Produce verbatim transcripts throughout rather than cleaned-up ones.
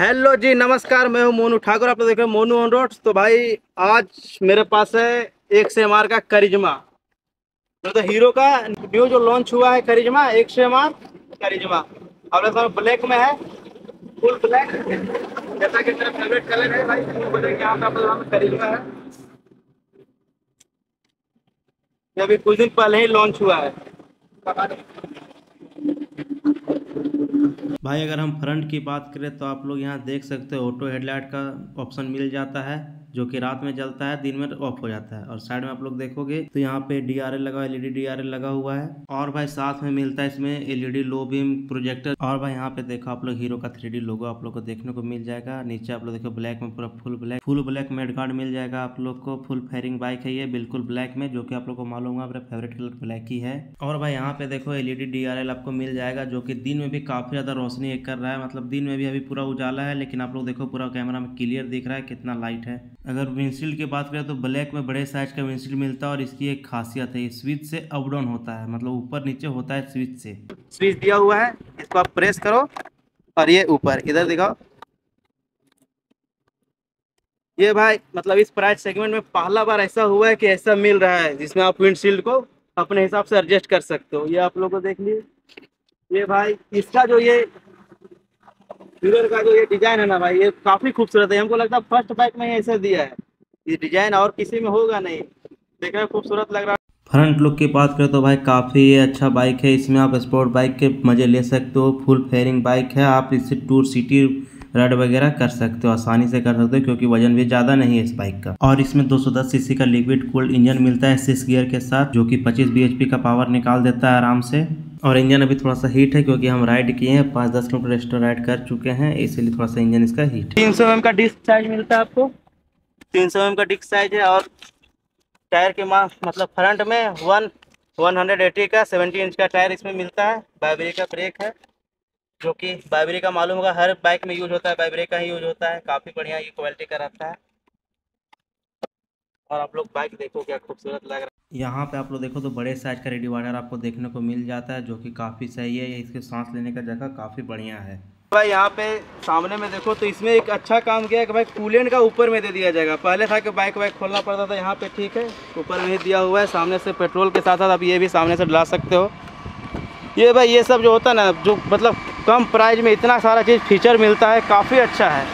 Hello जी, नमस्कार। मैं हूं मोनू ठाकुर, आप लोग देख रहे हैं मोनू ऑन रोड। तो भाई आज मेरे पास है एक से एम आर का करिश्मा, तो हीरो का न्यू जो लॉन्च हुआ है करिश्मा एक से एम आर करिश्मा। और ऐसा ब्लैक में है, फुल ब्लैक, जैसा कि मेरा फेवरेट कलर है भाई, फुल ब्लैक। यहाँ पे आप करिश्मा है, ये अभी कुछ दिन पहले ही लॉन्च हुआ है भाई। अगर हम फ्रंट की बात करें तो आप लोग यहाँ देख सकते हो ऑटो हेडलाइट का ऑप्शन मिल जाता है, जो कि रात में जलता है, दिन में ऑफ हो जाता है। और साइड में आप लोग देखोगे तो यहाँ पे डी आर एल लगा, L E D D R L लगा हुआ है। और भाई साथ में मिलता है इसमें L E D low beam projector. और भाई यहाँ पे देखो आप लोग हीरो का थ्री डी लोगो आप लोग को देखने को मिल जाएगा। नीचे आप लोग देखो ब्लैक में पूरा full black full black mudguard मिल जाएगा आप लोग को। फुल फेयरिंग बाइक है ये, बिल्कुल ब्लैक में, जो कि आप लोग को मालूम होगा मेरा फेवरेट कलर ब्लैक ही है। और भाई यहाँ पे देखो L E D D R L आपको मिल जाएगा, जो कि दिन में भी काफी ज्यादा रोशनी कर रहा है। मतलब दिन में भी अभी पूरा उजाला है, लेकिन आप लोग देखो पूरा कैमरा में क्लियर दिख रहा है कितना लाइट है। अगर विंडशील्ड की बात करें तो ब्लैक में बड़े साइज का विंडशील्ड मिलता है। और इसकी एक खासियत है, स्विच से अप डाउन होता है, मतलब ऊपर नीचे होता है स्विच से। स्विच दिया हुआ है, इसको आप प्रेस करो और ये ऊपर इधर दिखाओ। ये भाई मतलब इस प्राइस सेगमेंट में पहला बार ऐसा हुआ है कि ऐसा मिल रहा है, जिसमें आप विंडशील्ड को अपने हिसाब से एडजस्ट कर सकते हो। ये आप लोगों को देख लीजिए। ये भाई इसका जो ये मिरर का जो ये डिजाइन है ना भाई, ये काफी खूबसूरत है। हमको लगता है फर्स्ट बाइक में ही ऐसा दिया है, ये डिजाइन और किसी में होगा नहीं। देखने में खूबसूरत लग रहा है। फ्रंट लुक की बात करें तो भाई काफ़ी अच्छा बाइक है। इसमें आप स्पोर्ट बाइक के मज़े ले सकते हो। फुल फेयरिंग बाइक है, आप इससे टूर सिटी राइड वगैरह कर सकते हो, आसानी से कर सकते हो, क्योंकि वजन भी ज़्यादा नहीं है इस बाइक का। और इसमें दो सौ दस सीसी का लिक्विड कूल्ड इंजन मिलता है सिक्स गियर के साथ, जो कि पच्चीस बी एच पी का पावर निकाल देता है आराम से। और इंजन अभी थोड़ा सा हीट है, क्योंकि हम राइड किए हैं, पाँच दस किलोमीटर एक्स्ट्रा राइड कर चुके हैं, इसलिए थोड़ा सा इंजन इसका हीट। तीन सौ एम का डिस्क साइज मिलता है आपको, तीन सौ एम का डिस्क साइज है। और टायर के माँ मतलब फ्रंट में वन वन हंड्रेड एटी का सेवेंटी इंच का टायर इसमें मिलता है। बाइब्रे का ब्रेक है, जो कि बाइब्रे का मालूम होगा हर बाइक में यूज होता है, बाइब्रे का ही यूज होता है। काफ़ी बढ़िया ये क्वालिटी का रहता है। और आप लोग बाइक देखो क्या खूबसूरत लग रहा है। यहाँ पे आप लोग देखो तो बड़े साइज का रेडिवाटर आपको देखने को मिल जाता है, जो कि काफ़ी सही है। इसके सांस लेने का जगह काफ़ी बढ़िया है भाई। यहाँ पे सामने में देखो तो इसमें एक अच्छा काम किया है कि भाई कूलेंट का ऊपर में दे दिया जाएगा। पहले था कि बाइक वाइक खोलना पड़ता था, यहाँ पे ठीक है ऊपर में ही दिया हुआ है। सामने से पेट्रोल के साथ साथ आप ये भी सामने से डला सकते हो। ये भाई ये सब जो होता है ना, जो मतलब कम प्राइस में इतना सारा चीज़ फीचर मिलता है, काफ़ी अच्छा है।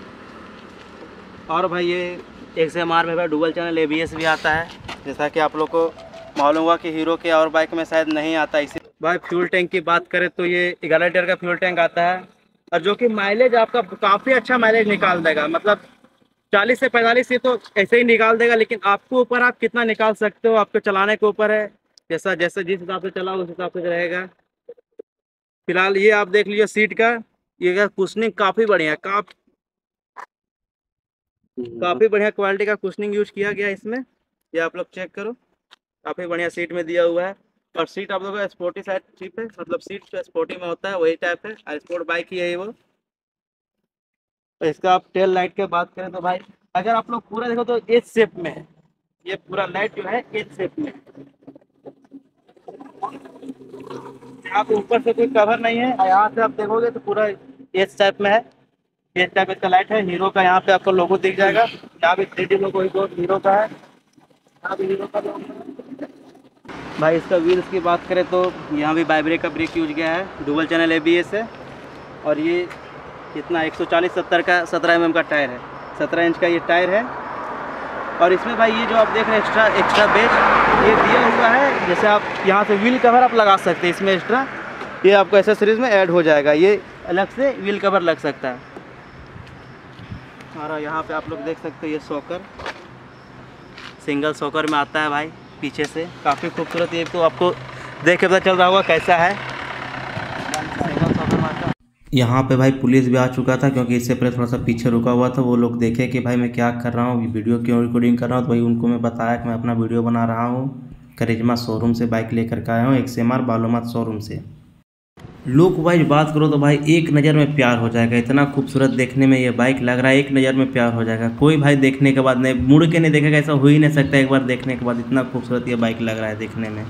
और भाई ये एक से एम आर में भाई dual channel A B S भी आता है, जैसा कि आप लोग को मालूम हुआ कि हीरो के और बाइक में शायद नहीं आता। इसी भाई फ्यूल टैंक की बात करें तो ये ग्यारह लीटर का फ्यूल टैंक आता है, और जो कि माइलेज आपका काफ़ी अच्छा माइलेज निकाल देगा। मतलब चालीस से पैंतालीस ये तो ऐसे ही निकाल देगा, लेकिन आपको ऊपर आप कितना निकाल सकते हो, आपके चलाने के ऊपर है। जैसा जैसे जिस हिसाब से चलाओ उस हिसाब से रहेगा। फिलहाल ये आप देख लीजिए सीट का, ये कुशनिंग काफ़ी बढ़िया है, काफ़ी काफ़ी बढ़िया क्वालिटी का कुशनिंग यूज किया गया इसमें। ये आप लोग चेक करो, काफ़ी बढ़िया सीट में दिया हुआ है। और सीट आप लोगों का स्पोर्टी साइड सीट है, मतलब सीट जो स्पोर्टी में होता है वही टाइप है, स्पोर्ट बाइक ही है वो। तो इसका आप टेल लाइट की बात करें तो भाई अगर आप लोग पूरा देखो तो एच शेप में है। ये पूरा लाइट जो है एच शेप में, यहाँ पे ऊपर से कोई कवर नहीं है। यहाँ से आप देखोगे तो पूरा एच टाइप में है। एच टाइप इसका लाइट है। हीरो का यहाँ पे आपको लोगो दिख जाएगा, यहाँ भी थ्री डी लोगो हीरो का है, यहाँ भी हीरो का लोगो। भाई इसका व्हील्स की बात करें तो यहाँ भी बाइब्रे का ब्रेक यूज किया है, dual channel A B S है। और ये कितना एक सौ चालीस सत्तर का सत्रह एम एम का टायर है, सत्रह इंच का ये टायर है। और इसमें भाई ये जो आप देख रहे हैं एक्स्ट्रा एक्स्ट्रा बेस ये दिया हुआ है, जैसे आप यहाँ से व्हील कवर आप लगा सकते हैं इसमें एक्स्ट्रा, ये आपको एसेसरीज में ऐड हो जाएगा। ये अलग से व्हील कवर लग सकता है। और यहाँ पे आप लोग देख सकते हैं ये सॉकर सिंगल सॉकर में आता है भाई, पीछे से काफ़ी खूबसूरत। ये तो आपको देख के पता चल रहा होगा कैसा है, सिंगल सॉकर में आता है। यहाँ पे भाई पुलिस भी आ चुका था, क्योंकि इससे पहले थोड़ा सा पीछे रुका हुआ था। वो लोग देखे कि भाई मैं क्या कर रहा हूँ, वीडियो क्यों रिकॉर्डिंग कर रहा हूँ, तो भाई उनको मैं बताया कि मैं अपना वीडियो बना रहा हूँ। करिश्मा शोरूम से बाइक लेकर के आया हूँ, एक से एम आर बालूमाथ शोरूम से। लुक वाइज बात करो तो भाई एक नज़र में प्यार हो जाएगा। इतना खूबसूरत देखने में ये बाइक लग रहा है, एक नज़र में प्यार हो जाएगा। कोई भाई देखने के बाद नहीं मुड़ के नहीं देखेगा, ऐसा हो ही नहीं सकता। एक बार देखने के बाद इतना खूबसूरत ये बाइक लग रहा है देखने में।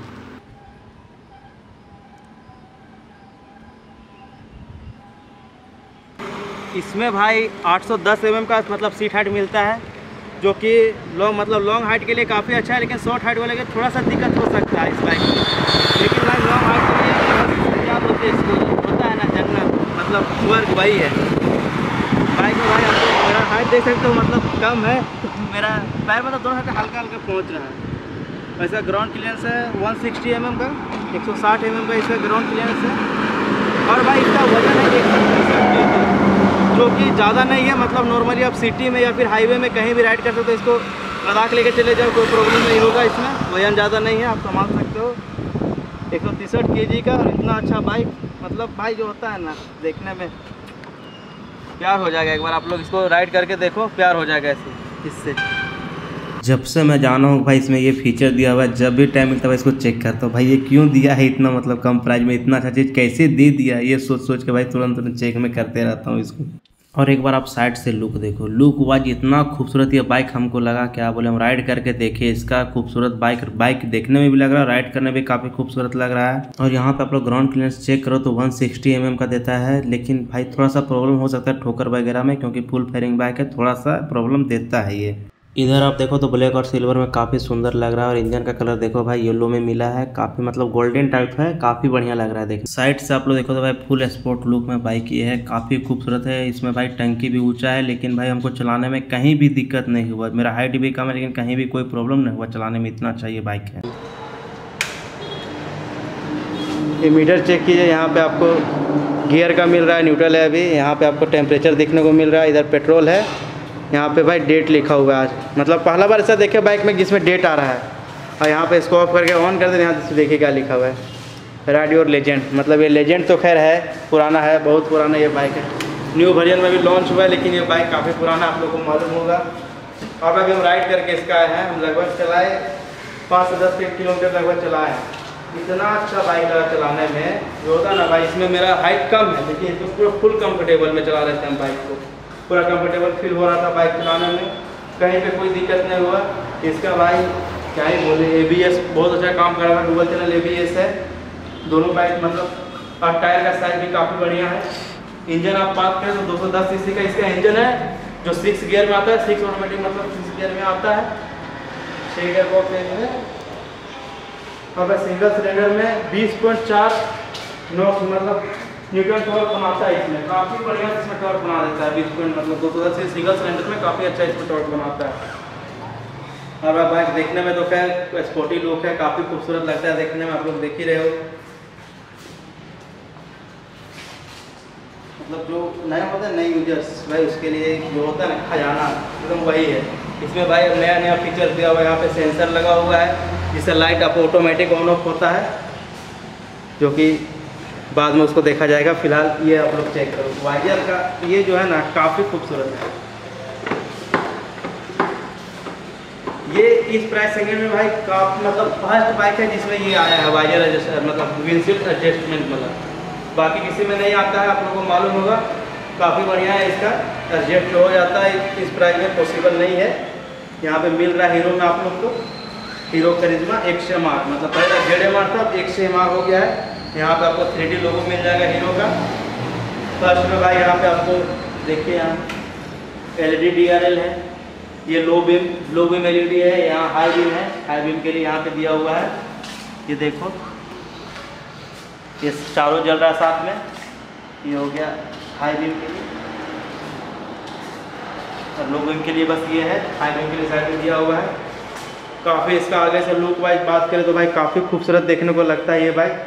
इसमें भाई आठ सौ दस एम एम का मतलब सीट हाइट मिलता है, जो कि लॉन्ग मतलब लॉन्ग हाइट के लिए काफ़ी अच्छा है, लेकिन शॉर्ट हाइट वाले के थोड़ा सा दिक्कत हो सकता है इस बाइक में। लेकिन भाई लॉन्ग हाइट के लिए क्या बोलते हैं इसको, होता है ना जन्नत, मतलब स्वर्ग वही है बाइक में। भाई आपको मेरा हाइट देख सकते हो, मतलब कम है, मेरा पैर मतलब दोनों हाथ हल्का हल्का पहुँच रहा है। वैसा ग्राउंड क्लियरेंस है वन सिक्सटी एम एम का, एक सौ साठ एम एम का इसका ग्राउंड क्लियरेंस है। और भाई इसका वजन है एक सौ पैंसठ केजी, जो कि ज़्यादा नहीं है। मतलब नॉर्मली आप सिटी में या फिर हाईवे में कहीं भी राइड कर सकते हो, इसको लद्दाख लेके चले जाओ, कोई प्रॉब्लम नहीं होगा। इसमें वजन ज़्यादा नहीं है, आप संभाल सकते हो। एक सौ तिरसठ के जी का और इतना अच्छा बाइक, मतलब भाई जो होता है ना, देखने में प्यार हो जाएगा। एक बार आप लोग इसको राइड करके देखो, प्यार हो जाएगा ऐसे इससे। जब से मैं जाना हूँ भाई इसमें ये फीचर दिया हुआ है, जब भी टाइम मिलता है इसको चेक करता हूँ भाई ये क्यों दिया है इतना, मतलब कम प्राइस में इतना अच्छा चीज़ कैसे दे दिया है, ये सोच सोच के भाई तुरंत तुरंत चेक में करते रहता हूँ इसको। और एक बार आप साइड से लुक देखो, लुक वाइज इतना खूबसूरत ये बाइक हमको लगा, क्या बोले, हम राइड करके देखे इसका खूबसूरत बाइक बाइक देखने में भी लग रहा है, राइड करने में भी काफ़ी खूबसूरत लग रहा है। और यहाँ पे आप लोग ग्राउंड क्लियरेंस चेक करो तो वन सिक्सटी एम एम का देता है, लेकिन भाई थोड़ा सा प्रॉब्लम हो सकता है ठोकर वगैरह में, क्योंकि फुल फेयरिंग बाइक है, थोड़ा सा प्रॉब्लम देता है ये। इधर आप देखो तो ब्लैक और सिल्वर में काफ़ी सुंदर लग रहा है, और इंजन का कलर देखो भाई येलो में मिला है, काफ़ी मतलब गोल्डन टाइप है, काफ़ी बढ़िया लग रहा है। देखो साइड से आप लोग देखो तो भाई फुल स्पोर्ट लुक में बाइक ये है, काफ़ी खूबसूरत है। इसमें भाई टंकी भी ऊंचा है, लेकिन भाई हमको चलाने में कहीं भी दिक्कत नहीं हुआ। मेरा हाइट भी कम है, लेकिन कहीं भी कोई प्रॉब्लम नहीं हुआ चलाने में, इतना अच्छा ये बाइक है। ये मीटर चेक कीजिए, यहाँ पे आपको गियर का मिल रहा है, न्यूट्रल है अभी। यहाँ पे आपको टेम्परेचर देखने को मिल रहा है, इधर पेट्रोल है, यहाँ पे भाई डेट लिखा हुआ है आज, मतलब पहला बार ऐसा देखे बाइक में जिसमें डेट आ रहा है। और यहाँ पे इसको ऑफ करके ऑन कर दे, यहाँ से देखिए क्या लिखा हुआ है, राइड योर लेजेंड। मतलब ये लेजेंड तो खैर है, पुराना है, बहुत पुराना ये बाइक है। न्यू वर्जन में भी लॉन्च हुआ है, लेकिन ये बाइक काफ़ी पुराना आप लोगों को मालूम होगा। और अभी हम राइड करके इसका आए हैं, हम लगभग चलाए पाँच से दस किलोमीटर लगभग चलाए हैं। इतना अच्छा बाइक लगा चलाने में, जो होता है ना भाई, इसमें मेरा हाइट कम है, लेकिन इसको पूरा फुल कंफर्टेबल में चला रहे थे हम बाइक को, पूरा कंफर्टेबल फील हो रहा था बाइक चलाने में, कहीं पे कोई दिक्कत नहीं हुआ। इसका भाई क्या ही बोले, एबीएस बहुत अच्छा काम कर रहा है, डुअल चैनल एबीएस है दोनों बाइक, मतलब और टायर का साइज भी काफ़ी बढ़िया है। इंजन आप बात करें तो दो सौ दस सीसी का इसका इंजन है, जो सिक्स गियर में आता है, सिक्स ऑटोमेटिक मतलब सिक्स गियर में आता है, छः गियर बॉक्स में। और सिंगल सिलेंडर में बीस पॉइंट चार नॉट मतलब न्यूटन टॉर्क बनाता है इसमें, काफ़ी बढ़िया इसमें टॉर्क बना देता है। बीस पॉइंट मतलब दो सौ दस से सिंगल सिलेंडर में काफ़ी अच्छा इसमें टॉर्क बनाता है। और बाइक देखने में तो खैर स्पोर्टी लुक है, काफ़ी खूबसूरत लगता है देखने में, आप लोग देख ही रहे हो। मतलब जो नया होता है नए यूजर्स भाई, उसके लिए जो होता है ना खजाना, एकदम वही है। इसमें भाई नया नया फीचर दिया हुआ है, यहाँ पे सेंसर लगा हुआ है, जिससे लाइट आप ऑटोमेटिक ऑन ऑफ होता है, जो कि बाद में उसको देखा जाएगा। फिलहाल ये आप लोग चेक करो, वाइजर का ये जो है ना काफ़ी खूबसूरत है। ये इस प्राइस सेगमेंट में भाई काफ़ी मतलब फर्स्ट बाइक है जिसमें ये आया है वाइजर एडजस्ट, मतलब विंडशील्ड एडजस्टमेंट, मतलब बाकी किसी में नहीं आता है, आप लोगों को मालूम होगा। काफ़ी बढ़िया है, इसका एडजस्ट हो जाता है, इस प्राइस में पॉसिबल नहीं है। यहाँ पे मिल रहा है हीरो में आप लोग को, Hero Karizma X M R, मतलब पहले जेड एम आर था, अब एक्स एम आर हो गया है। यहाँ पे आपको थ्री डी लोगो मिल जाएगा हीरो का। फर्स्ट में भाई यहाँ पे आपको देखिए, यहाँ L E D D R L है, ये low beam low beam L E D है, यहाँ हाई बीम है, हाई बीम के लिए यहाँ पे दिया हुआ है, ये देखो ये चारों जल रहा है साथ में, ये हो गया हाई बीम के लिए। और लो बीम के लिए बस ये है, हाई बीम के लिए साइड में दिया हुआ है। काफ़ी इसका आगे से लुक वाइज बात करें तो भाई काफ़ी खूबसूरत देखने को लगता है ये बाइक।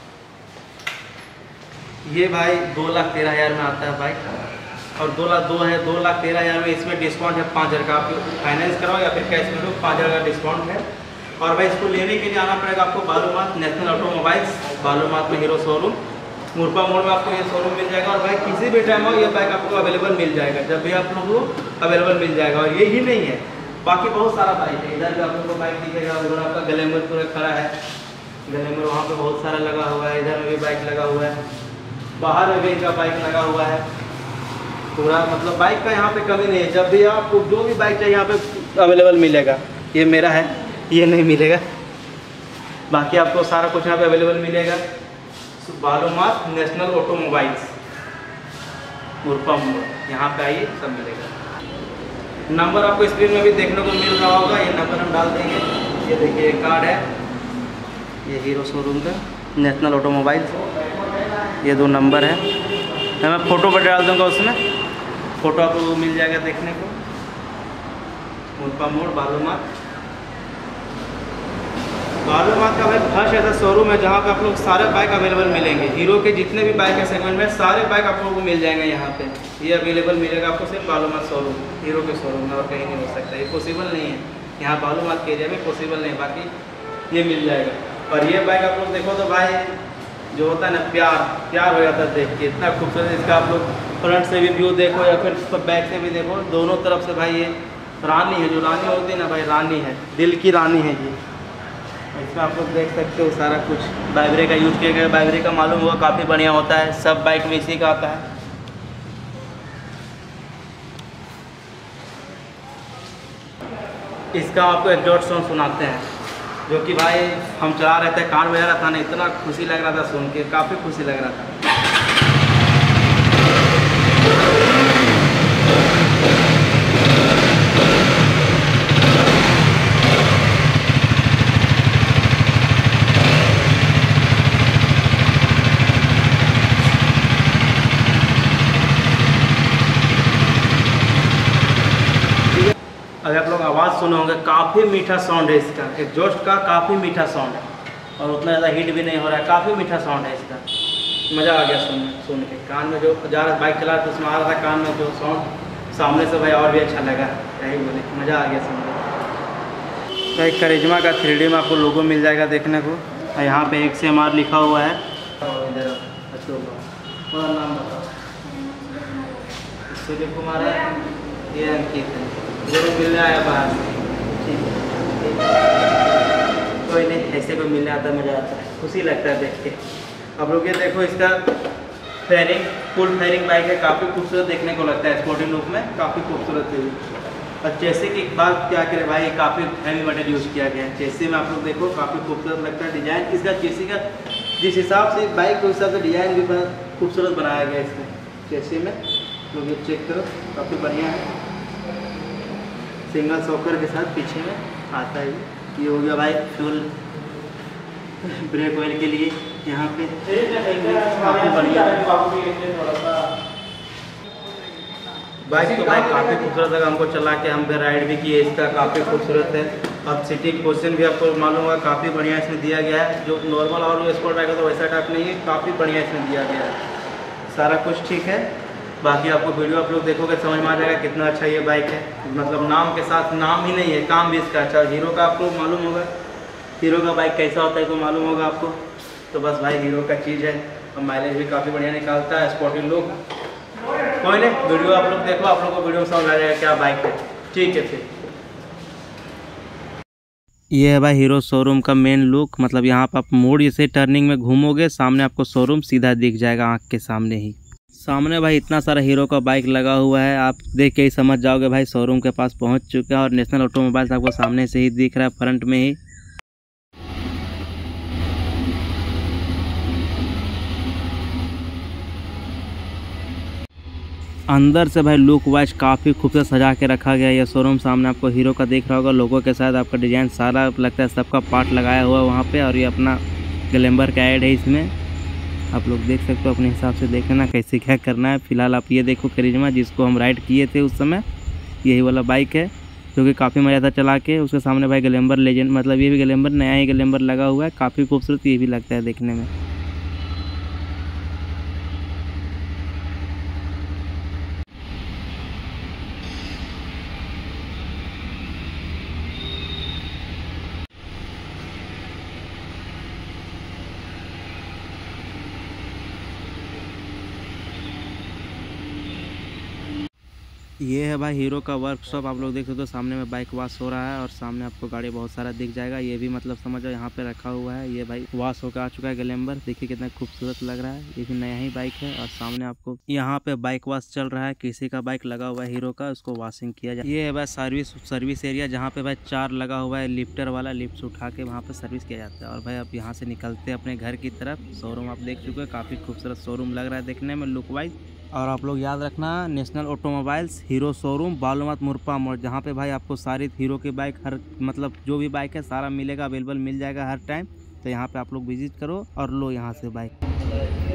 ये भाई दो लाख तेरह हज़ार में आता है बाइक, और दो लाख दो है दो लाख तेरह हज़ार में इसमें डिस्काउंट है पाँच हज़ार का, आप फाइनेंस कराओ या फिर कैश में लो, पाँच हज़ार का डिस्काउंट है। और भाई इसको लेने के लिए आना पड़ेगा आपको बालूमाथ नेशनल ऑटोमोबाइल्स, बालूमाथ में हीरो शोरूम, मुरपा मोड़ में आपको ये शोरूम मिल जाएगा। और भाई किसी भी टाइम हो ये बाइक आपको अवेलेबल मिल जाएगा, जब भी आप लोगों को अवेलेबल मिल जाएगा। और ये ही नहीं है, बाकी बहुत सारा बाइक है, इधर भी आप लोगों को बाइक दिखेगा, उधर आपका ग्लैमर पूरा खड़ा है, ग्लैमर वहाँ पे बहुत सारा लगा हुआ है, इधर में भी बाइक लगा हुआ है, बाहर में भी इनका बाइक लगा हुआ है पूरा। मतलब बाइक का यहाँ पे कमी नहीं है, जब भी आपको जो भी बाइक चाहिए यहाँ पे अवेलेबल मिलेगा। ये मेरा है, ये नहीं मिलेगा, बाकी आपको सारा कुछ यहाँ पे अवेलेबल मिलेगा। Balumath national automobiles. मुरपा मोड़, यहाँ पे आइए सब मिलेगा। नंबर आपको स्क्रीन में भी देखने को मिल रहा होगा, ये नंबर हम डाल देंगे। ये देखिए कार्ड है, ये हीरो शोरूम का नेशनल ऑटोमोबाइल, ये दो नंबर है। मैं फ़ोटो पर डाल दूँगा, उसमें फ़ोटो आपको मिल जाएगा देखने को। मुरपा मोड़ बालूमाथ, बालूमाथ का भाई फर्स्ट ऐसा शोरूम है जहाँ पे आप लोग सारे बाइक अवेलेबल मिलेंगे। हीरो के जितने भी बाइक है सेगमेंट में सारे बाइक आप लोगों को मिल जाएंगे यहाँ पे। ये अवेलेबल मिलेगा आपको सिर्फ बालूमाथ शोरूम, हीरो के शोरूम में, और कहीं नहीं हो सकता। ये पॉसिबल नहीं है, यहाँ बालूमाथ के एरिया में पॉसिबल नहीं है, बाकी ये मिल जाएगा। और ये बाइक आप लोग देखो तो भाई जो होता है ना, प्यार प्यार हो जाता है देख के, इतना खूबसूरत। इसका आप लोग फ्रंट से भी व्यू देखो या फिर बैक से भी देखो, दोनों तरफ से भाई ये रानी है, जो रानी होती है ना भाई, रानी है, दिल की रानी है ये। इसमें आप लोग देख सकते हो सारा कुछ वाइब्रे का यूज़ किया गया। वाइब्रे का मालूम हुआ काफ़ी बढ़िया होता है, सब बाइक में इसी का आता है। इसका आपको एग्जॉस्ट साउंड सुनाते हैं, जो कि भाई हम चला रहे थे, कान बजा रहा था ना, इतना खुशी लग रहा था सुन के, काफ़ी खुशी लग रहा था। अगर आप लोग आवाज़ सुने होंगे, काफ़ी मीठा साउंड है इसका, एग्जॉस्ट का काफ़ी मीठा साउंड है, और उतना ज़्यादा हीट भी नहीं हो रहा है, काफ़ी मीठा साउंड है इसका। मज़ा आ गया सुन सुन के, कान में जो जा रहा बाइक चला रहा था उसमें आ रहा था कान में जो साउंड, सामने से भाई और भी अच्छा लगा, क्या ही बोले, मज़ा आ गया सुन के। भाई करिश्मा का थ्री डी में आपको लोगो मिल जाएगा देखने को, और यहाँ पे एक से एम आर लिखा हुआ है। इधर पूरा नाम बताओ। सूर्य कुमार है, ये अंकित है, जरूर मिलने आया बाहर से, ठीक है, कोई नहीं, ऐसे कोई मिलने आता मज़ा आता है, खुशी लगता है देख के। आप लोग ये देखो, इसका फेयरिंग फुल फेयरिंग बाइक है, काफ़ी खूबसूरत देखने को लगता है, स्पोर्टिंग लुक में काफ़ी खूबसूरत है। और चेसी की बात क्या करें भाई, काफ़ी हैवी मटेरियल यूज़ किया गया है चेसी में, आप लोग देखो काफ़ी खूबसूरत लगता है डिज़ाइन इसका। चेसी का जिस हिसाब से बाइक के हिसाब से डिज़ाइन भी बहुत खूबसूरत बनाया गया है इसमें चेसी में, लोग ये चेक करो, काफ़ी बढ़िया है। सिंगल सॉकर के साथ पीछे में आता है। ये हो गया भाई फ्यूल ब्रेक ऑयल के लिए, यहाँ पे काफ़ी बढ़िया बाइक। तो भाई काफ़ी खूबसूरत लगा हमको चला के, हम भी राइड भी किए इसका, काफ़ी खूबसूरत है। अब सीटिंग पोजीशन भी आपको मालूम होगा, काफ़ी बढ़िया इसमें दिया गया है, जो नॉर्मल और स्पोर्ट बाइक है तो वैसा टाइप नहीं है, काफ़ी बढ़िया इसमें दिया गया है, सारा कुछ ठीक है। बाकी आपको वीडियो आप लोग देखोगे समझ में आ जाएगा कितना अच्छा ये बाइक है, मतलब नाम के साथ नाम ही नहीं है, काम भी इसका अच्छा। हीरो का आपको मालूम होगा, हीरो का बाइक कैसा होता है तो मालूम होगा आपको, तो बस भाई हीरो का चीज़ है, और माइलेज भी काफ़ी बढ़िया निकालता है, स्पोर्टिंग लुक। कोई नहीं, वीडियो आप लोग देखो, आप लोग को वीडियो में समझ आ जाएगा क्या बाइक है, ठीक है। फिर ये है भाई हीरो शोरूम का मेन लुक, मतलब यहाँ पर आप मोड़ जैसे टर्निंग में घूमोगे, सामने आपको शोरूम सीधा दिख जाएगा आँख के सामने ही। सामने भाई इतना सारा हीरो का बाइक लगा हुआ है, आप देख के ही समझ जाओगे भाई शोरूम के पास पहुंच चुके हैं। और नेशनल ऑटोमोबाइल्स आपको सामने से ही दिख रहा है, फ्रंट में ही। अंदर से भाई लुक वाइज काफ़ी खूबसूरत सजा के रखा गया है ये शोरूम। सामने आपको हीरो का दिख रहा होगा, लोगों के साथ आपका डिज़ाइन सारा लगता है सबका पार्ट लगाया हुआ है वहाँ पे। और ये अपना ग्लैमर का ऐड है इसमें, आप लोग देख सकते हो, अपने हिसाब से देख लेना कैसे क्या करना है। फिलहाल आप ये देखो करिश्मा, जिसको हम राइड किए थे उस समय, यही वाला बाइक है जो कि काफ़ी मज़ा था चला के। उसके सामने भाई ग्लैमर लेजेंड, मतलब ये भी ग्लैमर नया ही ग्लैमर लगा हुआ है, काफ़ी खूबसूरत ये भी लगता है देखने में। ये है भाई हीरो का वर्कशॉप, आप लोग देख सकते हो सामने में बाइक वॉश हो रहा है, और सामने आपको गाड़ी बहुत सारा दिख जाएगा। ये भी मतलब समझो यहाँ पे रखा हुआ है, ये भाई वॉश होकर आ चुका है ग्लैमर, देखिए कितना खूबसूरत लग रहा है, ये भी नया ही बाइक है। और सामने आपको यहाँ पे बाइक वॉश चल रहा है, किसी का बाइक लगा हुआ है हीरो का, उसको वॉशिंग किया जाए। ये है भाई सर्विस सर्विस एरिया, जहाँ पे भाई चार लगा हुआ है लिफ्टर वाला, लिफ्ट से उठा के वहाँ पे सर्विस किया जाता है। और भाई अब यहाँ से निकलते हैं अपने घर की तरफ। शोरूम आप देख चुके हैं, काफ़ी खूबसूरत शोरूम लग रहा है देखने में, लुक वाइज और आप लोग याद रखना, National Automobiles Hero showroom Balumath Murpa मोड़, जहाँ पे भाई आपको सारी हीरो के बाइक, हर मतलब जो भी बाइक है सारा मिलेगा, अवेलेबल मिल जाएगा हर टाइम। तो यहाँ पे आप लोग विजिट करो और लो यहाँ से बाइक।